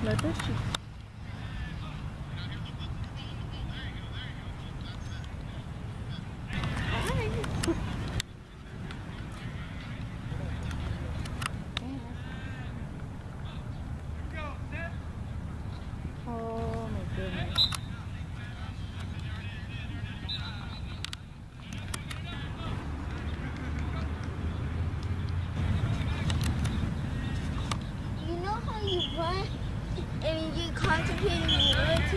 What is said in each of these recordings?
No thirsty. Oh my goodness. You know how you run and you concentrate on your words?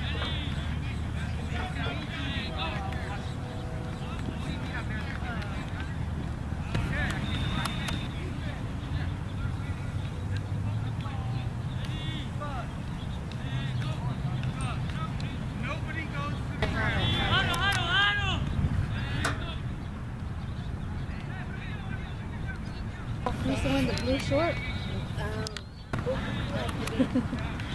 Who's the one that blue short?